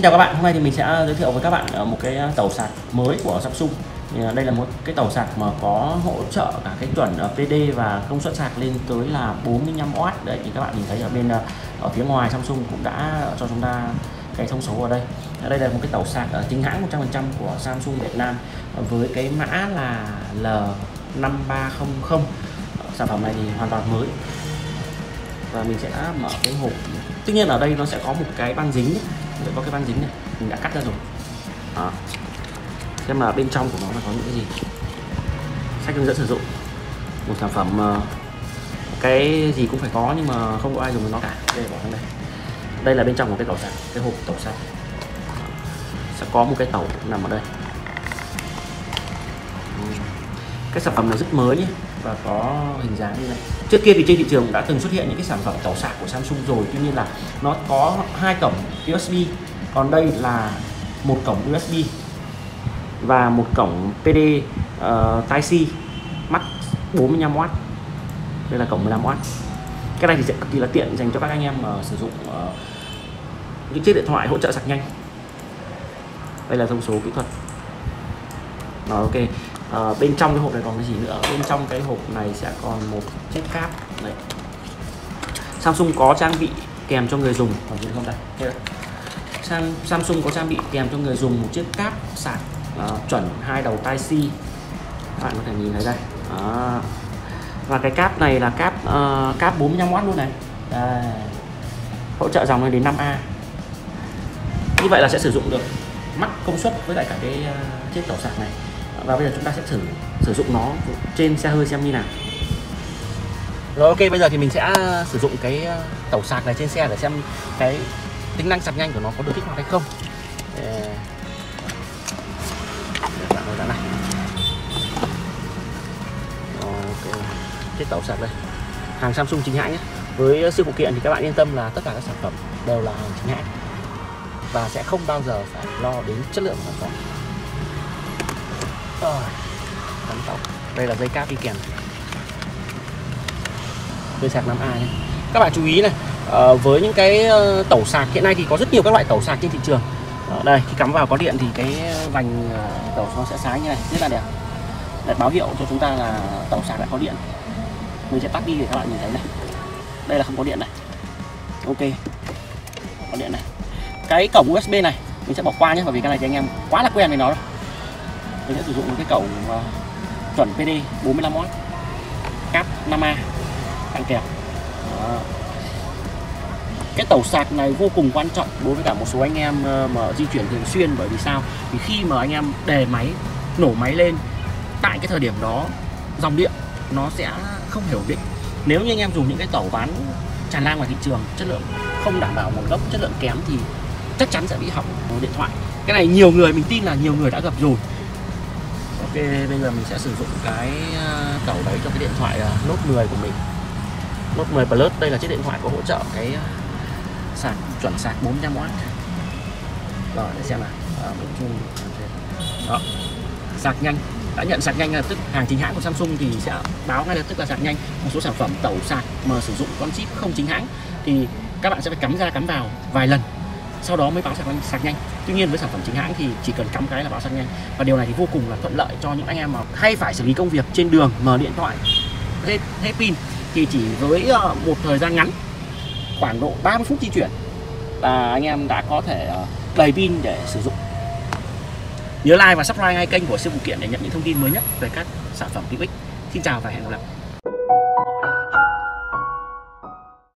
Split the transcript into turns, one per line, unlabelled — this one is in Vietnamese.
chào các bạn, hôm nay thì mình sẽ giới thiệu với các bạn một cái tàu sạc mới của Samsung. Đây là một cái tàu sạc mà có hỗ trợ cả cái chuẩn PD và công suất sạc lên tới là 45W. Đấy thì các bạn nhìn thấy ở bên ở phía ngoài Samsung cũng đã cho chúng ta cái thông số ở đây. Đây là một cái tàu sạc chính hãng 100% của Samsung Việt Nam với cái mã là L5300. Sản phẩm này thì hoàn toàn mới. Và mình sẽ mở cái hộp. Tuy nhiên ở đây nó sẽ có một cái băng dính ấy. Có cái băng dính này mình đã cắt ra rồi. Đó. Xem là bên trong của nó là có những cái gì. Sách hướng dẫn sử dụng. Một sản phẩm cái gì cũng phải có nhưng mà không có ai dùng với nó cả. Đây, bỏ sang đây. Đây là bên trong của cái tàu sạc, cái hộp tàu sạc. Sẽ có một cái tàu nằm ở đây. Cái sản phẩm này rất mới nhé, và có hình dáng như này. Trước kia thì trên thị trường đã từng xuất hiện những cái sản phẩm tàu sạc của Samsung rồi, tuy nhiên là nó có hai cổng USB, còn đây là một cổng USB và một cổng PD Type-C max 45W. Đây là cổng 15W. Cái này thì sẽ cực kỳ là tiện dành cho các anh em mà sử dụng những chiếc điện thoại hỗ trợ sạc nhanh. Đây là thông số kỹ thuật. Rồi, ok. Bên trong cái hộp này còn cái gì nữa? Bên trong cái hộp này sẽ còn một chiếc cáp này. Samsung có trang bị kèm cho người dùng không đây. Samsung có trang bị kèm cho người dùng một chiếc cáp sạc chuẩn hai đầu Type-C. Các bạn có thể nhìn thấy đây. Đó. Và cái cáp này là cáp 45W luôn này. Đây. Hỗ trợ dòng này đến 5A. Như vậy là sẽ sử dụng được max công suất với lại cả cái chiếc tàu sạc này. Và bây giờ chúng ta sẽ sử dụng nó trên xe hơi xem như nào. Rồi, ok, bây giờ thì mình sẽ sử dụng cái tàu sạc này trên xe để xem cái tính năng sạc nhanh của nó có được kích hoạt hay không. Bạn này. Ok, chiếc tàu sạc đây, hàng Samsung chính hãng nhé. Với siêu phụ kiện thì các bạn yên tâm là tất cả các sản phẩm đều là hàng chính hãng và sẽ không bao giờ phải lo đến chất lượng sản phẩm. Đây là dây cáp đi kèm. Dây sạc 5A nhé. Các bạn chú ý này, với những cái tàu sạc hiện nay thì có rất nhiều các loại tàu sạc trên thị trường. Đây, khi cắm vào có điện thì cái vành tàu nó sẽ sáng như này, rất là đẹp. Để báo hiệu cho chúng ta là tàu sạc đã có điện. Mình sẽ tắt đi để các bạn nhìn thấy này. Đây là không có điện này. Ok, có điện này. Cái cổng USB này mình sẽ bỏ qua nhé, bởi vì cái này thì anh em quá là quen với nó rồi. Mình sẽ sử dụng một cái cổng chuẩn PD 45W, cáp 5A tặng kèm. Cái tàu sạc này vô cùng quan trọng đối với cả một số anh em mà di chuyển thường xuyên, bởi vì sao? Thì khi mà anh em đề máy, nổ máy lên, tại cái thời điểm đó dòng điện nó sẽ không hề ổn định. Nếu như anh em dùng những cái tàu bán tràn lan ngoài thị trường, chất lượng không đảm bảo nguồn gốc, chất lượng kém thì chắc chắn sẽ bị hỏng điện thoại. Cái này nhiều người, mình tin là nhiều người đã gặp rồi. Ok, bây giờ mình sẽ sử dụng cái tàu đấy cho cái điện thoại Note 10 của mình. Note 10 Plus, đây là chiếc điện thoại có hỗ trợ cái sạc chuẩn sạc 45W. Rồi, để xem nào. Đó. Sạc nhanh, đã nhận sạc nhanh ngay lập tức. Hàng chính hãng của Samsung thì sẽ báo ngay lập tức là sạc nhanh. Một số sản phẩm tàu sạc mà sử dụng con chip không chính hãng thì các bạn sẽ phải cắm ra cắm vào vài lần, sau đó mới báo sạc nhanh. Tuy nhiên với sản phẩm chính hãng thì chỉ cần cắm cái là báo sạc nhanh. Và điều này thì vô cùng là thuận lợi cho những anh em mà hay phải xử lý công việc trên đường, mở điện thoại hết pin, thì chỉ với một thời gian ngắn, khoảng độ 30 phút di chuyển là anh em đã có thể đầy pin để sử dụng. Nhớ like và subscribe ngay kênh của siêu phụ kiện để nhận những thông tin mới nhất về các sản phẩm tiện ích. Xin chào và hẹn gặp lại.